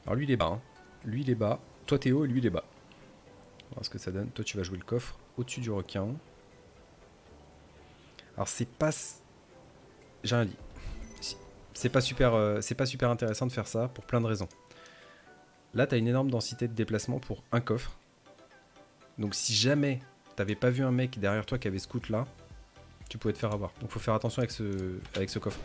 Alors lui il est bas, hein. Lui il est bas. Toi t'es haut et lui il est bas. On va voir ce que ça donne. Toi tu vas jouer le coffre au-dessus du requin. Alors c'est pas... J'ai rien dit. C'est pas super intéressant de faire ça pour plein de raisons. Là t'as une énorme densité de déplacement pour un coffre. Donc si jamais t'avais pas vu un mec derrière toi qui avait scout là, tu pouvais te faire avoir. Donc faut faire attention avec ce coffre.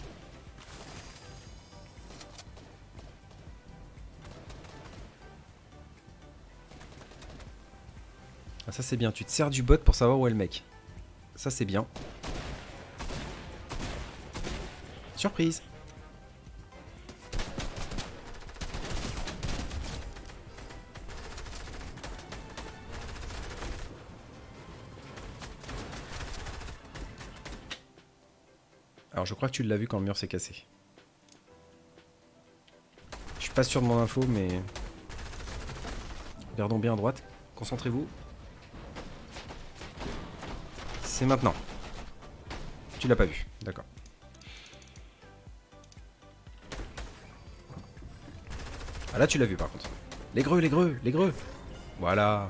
Ah, ça c'est bien, tu te sers du bot pour savoir où est le mec. Ça c'est bien. Surprise. Alors je crois que tu l'as vu quand le mur s'est cassé. Je suis pas sûr de mon info mais... Regardons bien à droite. Concentrez-vous. C'est maintenant. Tu l'as pas vu, d'accord. Ah là tu l'as vu par contre. Les greux, les greux, les greux. Voilà.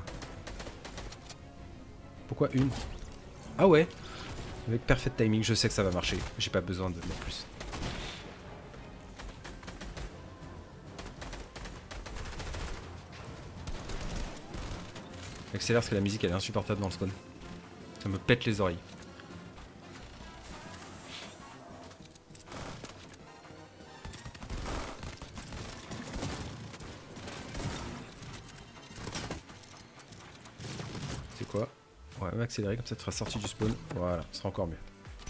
Pourquoi une? Ah ouais. Avec perfect timing, je sais que ça va marcher. J'ai pas besoin de mettre plus. Accélère parce que la musique elle est insupportable dans le spawn. Ça me pète les oreilles. C'est quoi? Ouais, on va accélérer comme ça tu feras sortir du spawn. Voilà, ce sera encore mieux.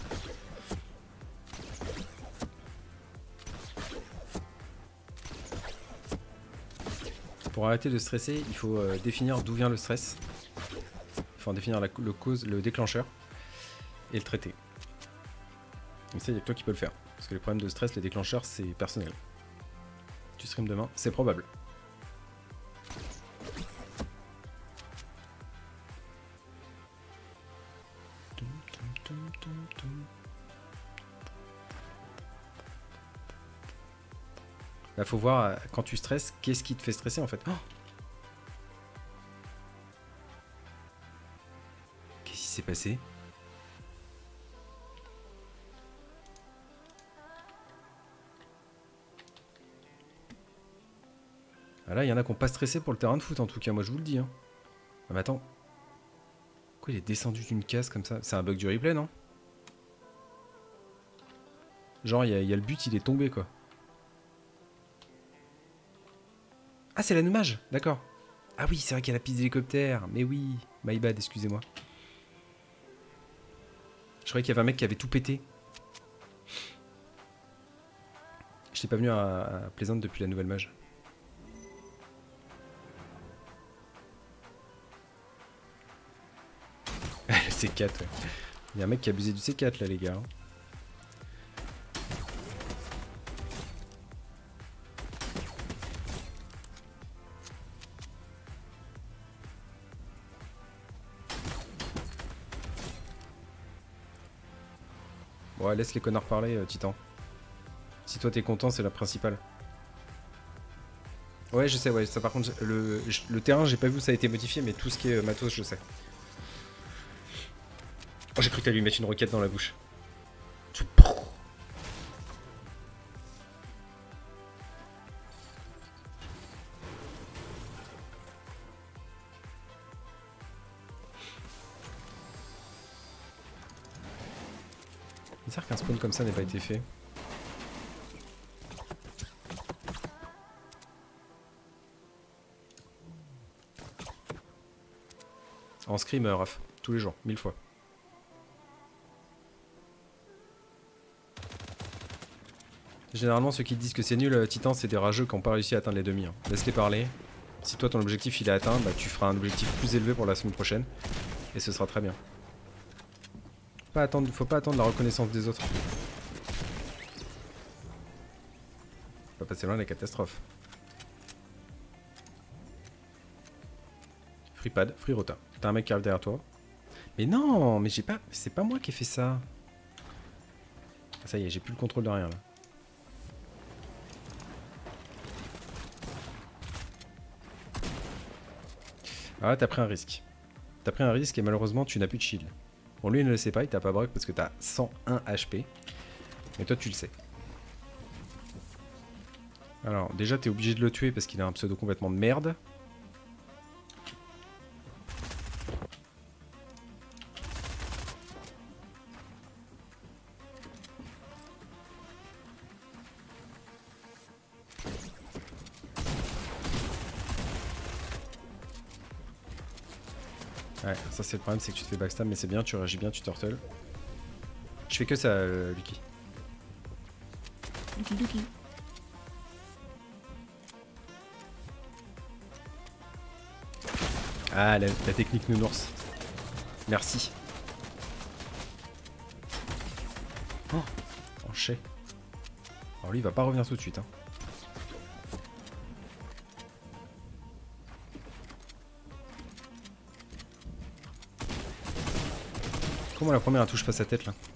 Pour arrêter de stresser, il faut définir d'où vient le stress. Il faut en définir le déclencheur et le traiter. Donc ça, il n'y a que toi qui peux le faire. Parce que les problèmes de stress, les déclencheurs, c'est personnel. Tu stream demain? C'est probable. Là, faut voir, quand tu stresses, qu'est-ce qui te fait stresser en fait. Oh, qu'est-ce qui s'est passé? Ah là, il y en a qui n'ont pas stressé pour le terrain de foot en tout cas, moi je vous le dis. Hein. Ah mais attends. Pourquoi il est descendu d'une case comme ça? C'est un bug du replay, non? Genre, il y a le but, il est tombé quoi. Ah, c'est la nommage, d'accord. Ah oui, c'est vrai qu'il y a la piste d'hélicoptère. Mais oui, my bad, excusez-moi. Je croyais qu'il y avait un mec qui avait tout pété. Je n'étais pas venu à Plaisante depuis la nouvelle mage. Le C4, ouais. Il y a un mec qui a abusé du C4 là, les gars. Ouais, laisse les connards parler, Titan. Si toi t'es content, c'est la principale. Ouais, je sais, ouais, ça par contre, le terrain, j'ai pas vu où ça a été modifié, mais tout ce qui est matos, je sais. Oh, j'ai cru que t'allais lui mettre une roquette dans la bouche. Bizarre qu'un spawn comme ça n'ait pas été fait. En scrim, Raph, tous les jours, 1000 fois. Généralement, ceux qui te disent que c'est nul, Titan, c'est des rageux qui n'ont pas réussi à atteindre les demi. Hein. Laisse-les parler. Si toi, ton objectif il est atteint, bah, tu feras un objectif plus élevé pour la semaine prochaine. Et ce sera très bien. Faut pas attendre la reconnaissance des autres. Faut pas passer loin de la catastrophe. Freepad, free rota. T'as un mec qui arrive derrière toi. Mais non, mais j'ai pas. C'est pas moi qui ai fait ça. Ah, ça y est, j'ai plus le contrôle de rien là. Ah, t'as pris un risque. T'as pris un risque et malheureusement, tu n'as plus de shield. Bon, lui, il ne le sait pas, il t'a pas broc parce que t'as 101 HP. Mais toi, tu le sais. Alors, déjà, t'es obligé de le tuer parce qu'il a un pseudo complètement de merde. Ouais, ça c'est le problème, c'est que tu te fais backstab, mais c'est bien, tu réagis bien, tu turtle. Je fais que ça, Lucky. Lucky. Ah, la technique nounours. Merci. Oh, enchaîné. Alors lui, il va pas revenir tout de suite. Hein. Comment la première touche pas sa tête là?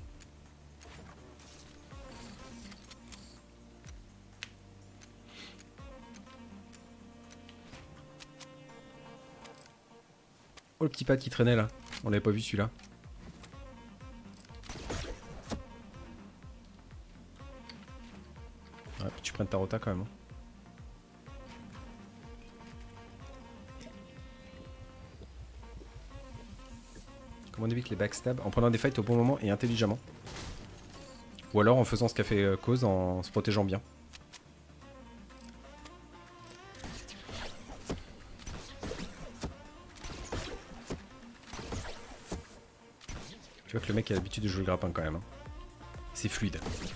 Oh, le petit pad qui traînait là. On l'avait pas vu celui-là. Ouais, puis tu prennes ta rota quand même. Hein. Comment on évite les backstabs? En prenant des fights au bon moment et intelligemment. Ou alors en faisant ce qu'a fait Cause en se protégeant bien. Tu vois que le mec a l'habitude de jouer le grappin quand même. Hein. C'est fluide.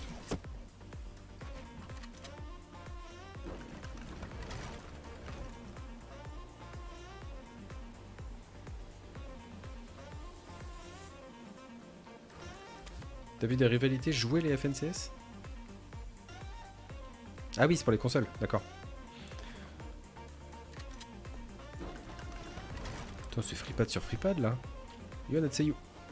T'as vu des rivalités jouer les FNCS? Ah oui, c'est pour les consoles, d'accord. Attends, c'est FreePad sur FreePad là. Yo, Natsuyu.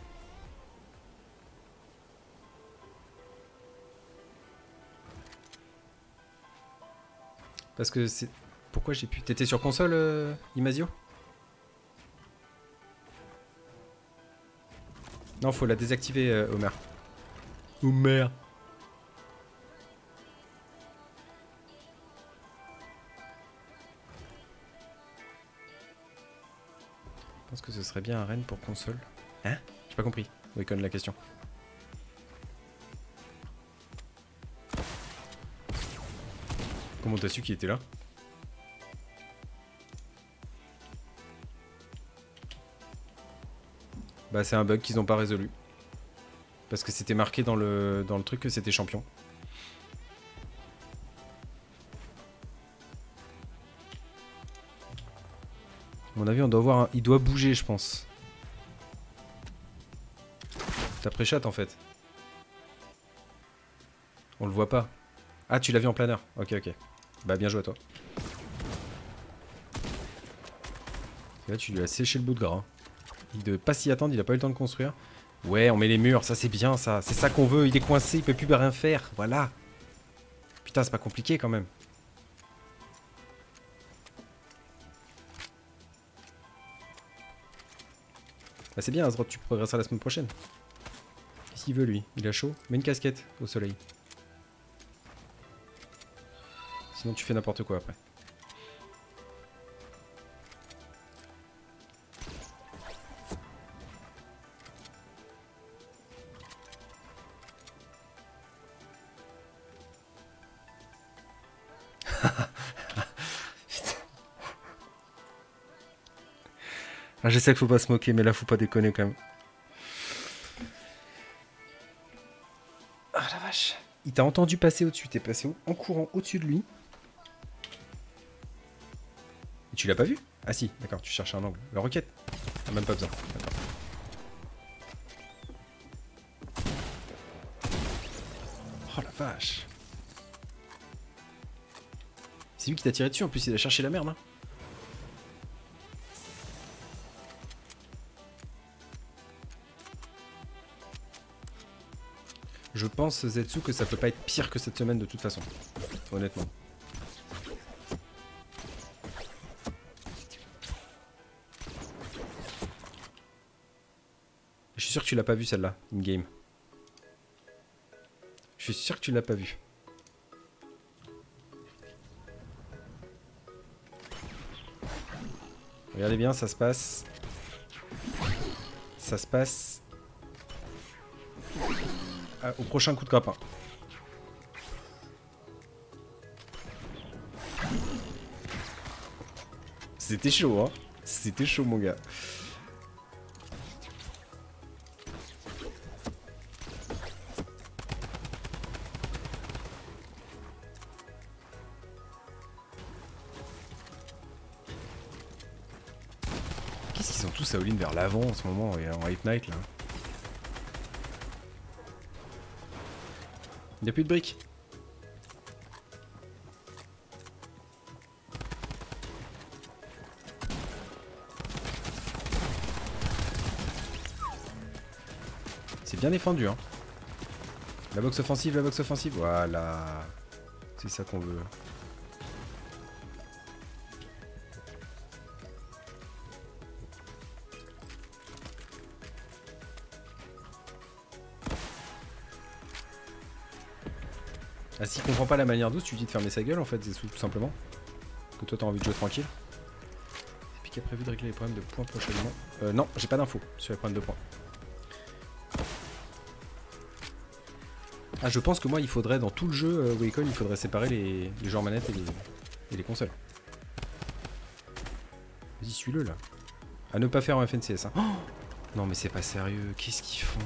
Parce que c'est... Pourquoi j'ai pu... T'étais sur console, Imasio? Non, faut la désactiver, Homer. Homer. Je pense que ce serait bien un Rennes pour console. Hein? J'ai pas compris. Wacon la question. Comment t'as su qu'il était là? Bah c'est un bug qu'ils ont pas résolu. Parce que c'était marqué dans le truc que c'était champion. À mon avis on doit voir un... Il doit bouger je pense. T'as pré-chat en fait. On le voit pas. Ah tu l'as vu en planeur. Ok ok. Bah bien joué à toi. Là tu lui as séché le bout de gras. Hein. Il devait pas s'y attendre, il a pas eu le temps de construire. Ouais, on met les murs, ça c'est bien ça. C'est ça qu'on veut, il est coincé, il peut plus rien faire. Voilà. Putain, c'est pas compliqué quand même. Bah c'est bien, Azroth, tu progresseras la semaine prochaine. Qu'est-ce qu'il veut lui? Il a chaud? Mets une casquette au soleil. Sinon tu fais n'importe quoi après. Ah, je sais qu'il faut pas se moquer, mais là faut pas déconner quand même. Ah la vache. Il t'a entendu passer au-dessus, t'es passé en courant au-dessus de lui. Et tu l'as pas vu? Ah si, d'accord, tu cherches un angle. La roquette? Ah, même pas besoin. Oh la vache. C'est lui qui t'a tiré dessus, en plus il a cherché la merde. Hein. Je pense, Zetsu, que ça peut pas être pire que cette semaine de toute façon. Honnêtement. Je suis sûr que tu l'as pas vu celle-là, in-game. Je suis sûr que tu l'as pas vu. Regardez bien, ça se passe. Ça se passe. Au prochain coup de grappin. C'était chaud, hein. C'était chaud, mon gars. Qu'est-ce qu'ils sont tous à all-in vers l'avant en ce moment et en Hype Night là? Il n'y a plus de briques. C'est bien défendu, hein. La box offensive, voilà. C'est ça qu'on veut. Ah, s'il comprend pas la manière douce, tu lui dis de fermer sa gueule en fait, c'est tout simplement. Que toi t'as envie de jouer tranquille. C'est puis qui a prévu de régler les problèmes de points prochainement. Non, j'ai pas d'infos sur les problèmes de points. Ah, je pense que moi il faudrait dans tout le jeu Wacom, il faudrait séparer les joueurs manettes et les consoles. Vas-y, suis-le là. À ne pas faire en FNCS. Hein. Oh non, mais c'est pas sérieux. Qu'est-ce qu'ils font?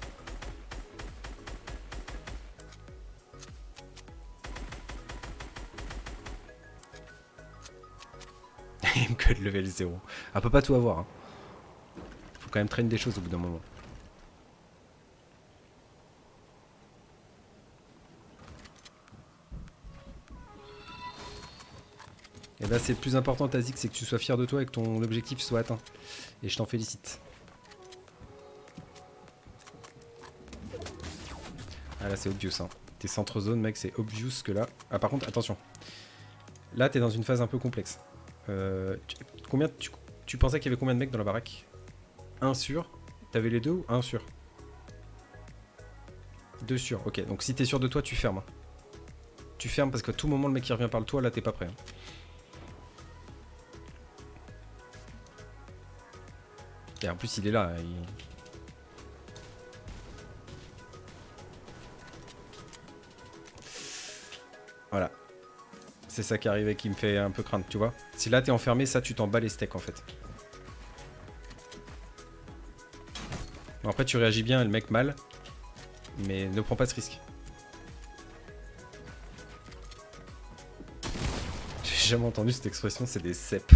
Code level 0. Elle peut pas tout avoir. Hein. Faut quand même traîner des choses au bout d'un moment. Et là, c'est le plus important, Tazik, c'est que tu sois fier de toi et que ton objectif soit atteint. Et je t'en félicite. Ah là, c'est obvious. Hein. Tes centres zones, mec, c'est obvious que là. Ah, par contre, attention. Là, t'es dans une phase un peu complexe. Tu pensais qu'il y avait combien de mecs dans la baraque? Un sur. T'avais les deux ou un sur? Deux sur. Ok, donc si t'es sûr de toi, tu fermes. Tu fermes parce qu'à tout moment, le mec qui revient par le toit, là, t'es pas prêt. Hein. Et en plus, il est là. Voilà. C'est ça qui arrive et qui me fait un peu craindre, tu vois. Si là t'es enfermé, ça tu t'en bats les steaks en fait. Bon, après tu réagis bien et le mec mal. Mais ne prends pas ce risque. J'ai jamais entendu cette expression, c'est des cèpes.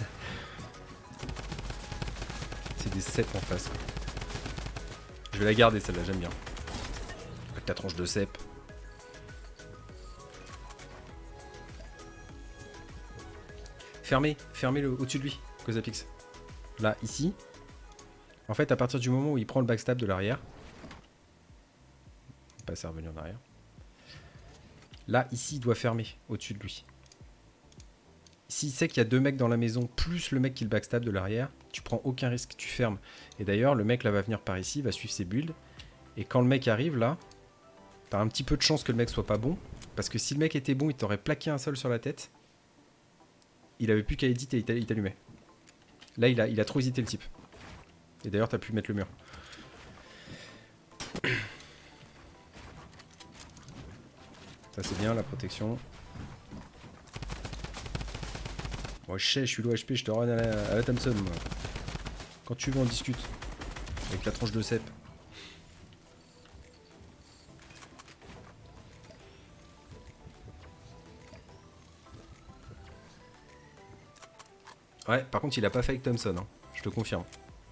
C'est des cèpes en face. Je vais la garder celle-là, j'aime bien. Avec ta tronche de cèpe. Fermez-le au-dessus de lui, Kozapix. Là, ici. En fait, à partir du moment où il prend le backstab de l'arrière. Pas ça revenir en arrière. Là, ici, il doit fermer au-dessus de lui. S'il sait qu'il y a deux mecs dans la maison, plus le mec qui le backstab de l'arrière, tu prends aucun risque, tu fermes. Et d'ailleurs, le mec là va venir par ici, va suivre ses builds. Et quand le mec arrive là, t'as un petit peu de chance que le mec soit pas bon. Parce que si le mec était bon, il t'aurait plaqué un sol sur la tête. Il avait plus qu'à éditer, il t'allumait. Là, il a trop hésité le type. Et d'ailleurs, t'as pu mettre le mur. Ça, c'est bien, la protection. Moi, je sais, je suis low HP, je te run à la Thompson, moi. Quand tu veux, on discute. Avec la tranche de cèpe. Ouais, par contre, il a pas fait avec Thompson, hein. Je te confirme.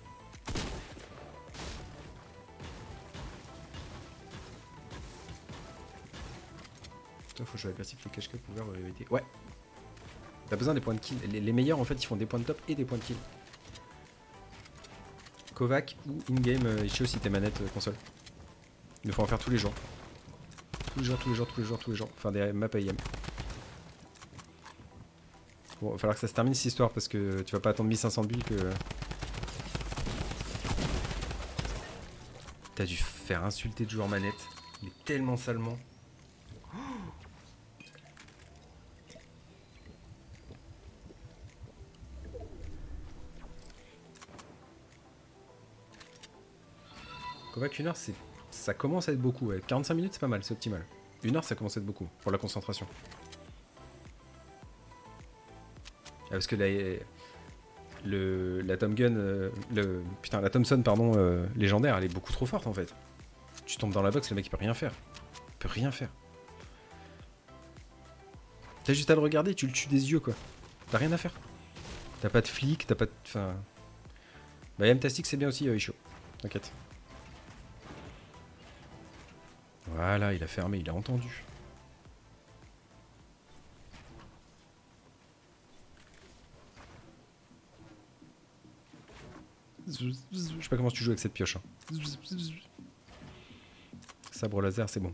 Toi, faut jouer agressif, le cache-cache, ouvert, éviter. Ouais. T'as besoin des points de kill. Les meilleurs, en fait, ils font des points de top et des points de kill. Kovac ou in-game, Ichio si t'es manette console. Il faut en faire tous les jours. Tous les jours. Enfin, des maps AM. Bon, il va falloir que ça se termine cette histoire parce que tu vas pas attendre 1500 bulles que... T'as dû faire insulter de joueur manette. Mais tellement salement. Kovac, 1 heure, ça commence à être beaucoup. Ouais. 45 minutes, c'est pas mal, c'est optimal. 1 heure, ça commence à être beaucoup pour la concentration. Ah, parce que la Tom Gun, la Thompson, pardon, légendaire, elle est beaucoup trop forte en fait. Tu tombes dans la box, le mec il peut rien faire. Il peut rien faire. T'as juste à le regarder, tu le tues des yeux quoi. T'as rien à faire. T'as pas de flic, t'as pas de. Enfin. Bah, M-Tastic c'est bien aussi, Isho. T'inquiète. Voilà, il a fermé, il a entendu. Je sais pas comment tu joues avec cette pioche. Hein. Sabre laser, c'est bon.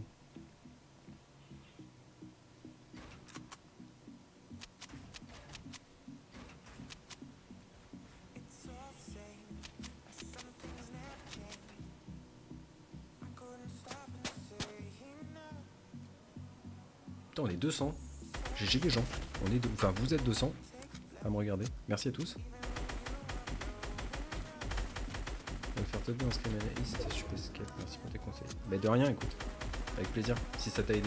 Putain, on est 200. GG les gens. Enfin, vous êtes 200 à me regarder. Merci à tous. On va faire top bien en screen analyst. Super escape. Merci pour tes conseils. Mais de rien, écoute. Avec plaisir, si ça t'a aidé.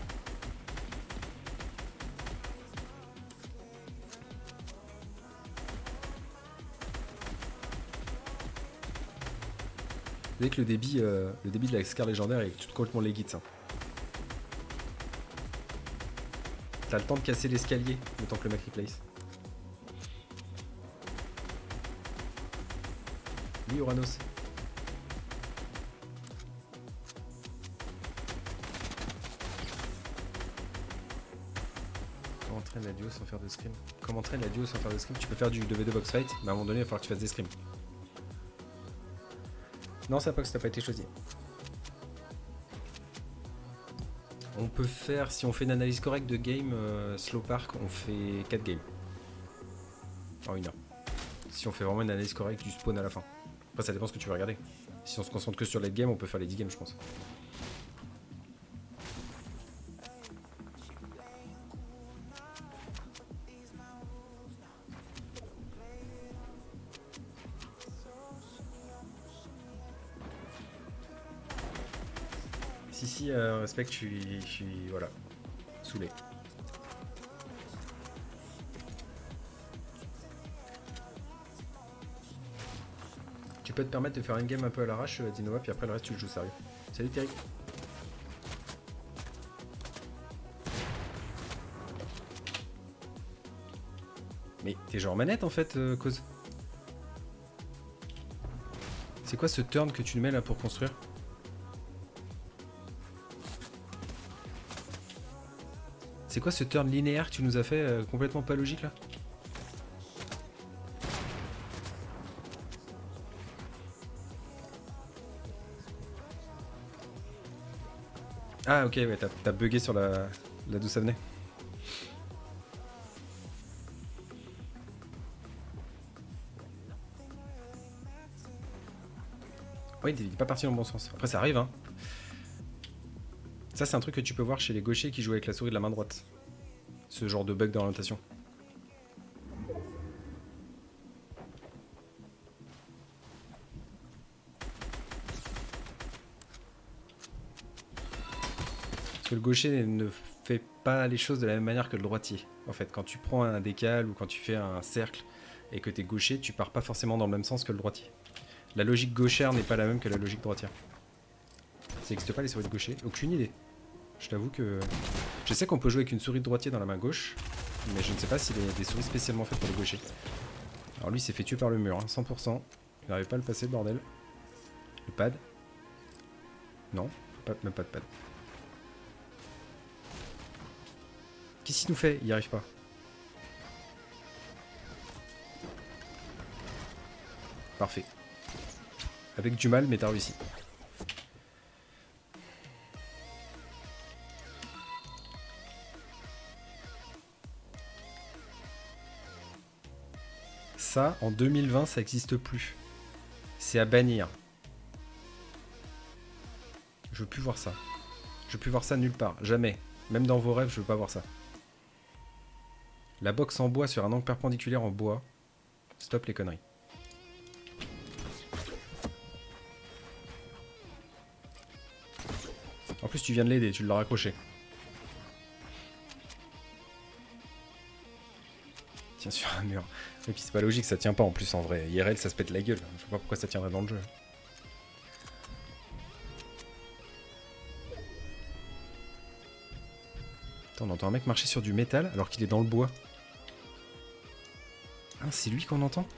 Vous savez que le débit de la Scar légendaire est complètement legit, ça. T'as le temps de casser l'escalier le temps que le mec replace. Oui, Uranus. Comment entraîne la duo sans faire de scrim? Comment entraîne la duo sans faire de scrim? Tu peux faire du 2v2 box fight, mais à un moment donné, il va falloir que tu fasses des scrims. Non, ça Pox, t'as pas été choisi. On peut faire, si on fait une analyse correcte de game, Slow Park, on fait 4 games. En 1 heure. Si on fait vraiment une analyse correcte du spawn à la fin. Après, ça dépend ce que tu veux regarder. Si on se concentre que sur les games, on peut faire les 10 games, je pense. Si, respect, je suis voilà, saoulé. Tu peux te permettre de faire une game un peu à l'arrache, Dinova, puis après le reste tu le joues sérieux. Salut Thierry. Mais t'es genre manette en fait, cause. C'est quoi ce turn que tu mets là pour construire? C'est quoi ce turn linéaire que tu nous as fait complètement pas logique là? Ah ok, ouais, t'as bugué sur la d'où ça venait. Oui, il est pas parti dans le bon sens. Après ça arrive hein. Ça c'est un truc que tu peux voir chez les gauchers qui jouent avec la souris de la main droite. Ce genre de bug d'orientation. Parce que le gaucher ne fait pas les choses de la même manière que le droitier. En fait, quand tu prends un décal ou quand tu fais un cercle et que t'es gaucher, tu pars pas forcément dans le même sens que le droitier. La logique gauchère n'est pas la même que la logique droitière. Ça n'existe pas les souris de gaucher? Aucune idée. Je t'avoue que... Je sais qu'on peut jouer avec une souris de droitier dans la main gauche, mais je ne sais pas s'il y a des souris spécialement faites pour les gauchers. Alors lui, il s'est fait tuer par le mur, hein, 100%. Il n'arrive pas à le passer, le bordel. Le pad. Non, même pas de pad. Qu'est-ce qu'il nous fait? Il n'y arrive pas. Parfait. Avec du mal, mais t'as réussi. Ça, en 2020, ça n'existe plus. C'est à bannir. Je veux plus voir ça. Je veux plus voir ça nulle part. Jamais. Même dans vos rêves, je veux pas voir ça. La box en bois sur un angle perpendiculaire en bois. Stop les conneries. En plus, tu viens de l'aider, tu l'as raccroché. Tiens sur un mur. Et puis c'est pas logique, ça tient pas en plus en vrai. IRL, ça se pète la gueule. Je sais pas pourquoi ça tiendrait dans le jeu. Attends, on entend un mec marcher sur du métal alors qu'il est dans le bois. Ah, c'est lui qu'on entend?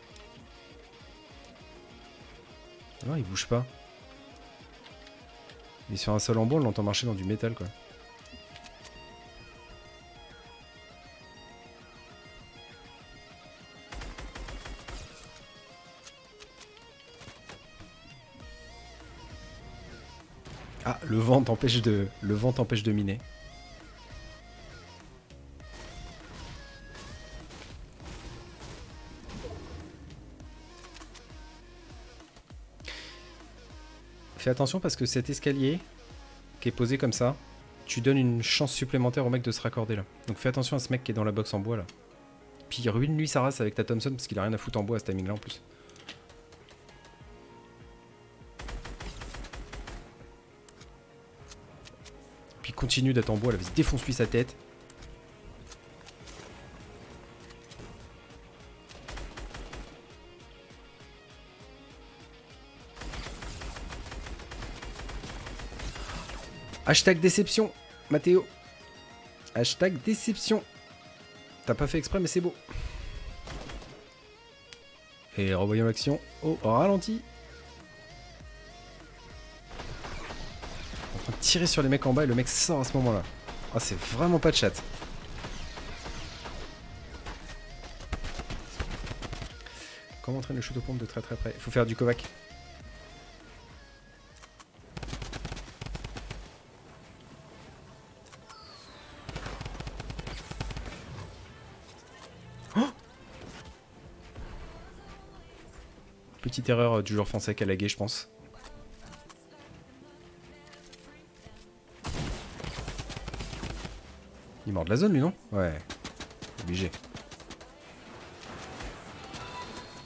Non, il bouge pas. Il est sur un sol en bois, on l'entend marcher dans du métal quoi. Ah, le vent t'empêche de miner. Fais attention parce que cet escalier qui est posé comme ça, tu donnes une chance supplémentaire au mec de se raccorder là. Donc fais attention à ce mec qui est dans la box en bois là. Puis ruine-lui sa race avec ta Thompson parce qu'il a rien à foutre en bois à ce timing là en plus. Puis continue d'être en bois là, vas-y défonce-lui sa tête. Hashtag déception, Mathéo. Hashtag déception. T'as pas fait exprès, mais c'est beau. Et revoyons l'action au ralenti. En train de tirer sur les mecs en bas et le mec sort à ce moment-là. Ah, c'est vraiment pas de chat. Comment entraîner le shoot aux pompes de très très près? Faut faire du Kovac. Petite erreur du joueur français qui a lagué, je pense. Il mord de la zone, lui, non? Ouais. Obligé.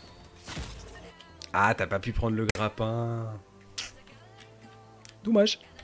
Ah, t'as pas pu prendre le grappin. Dommage.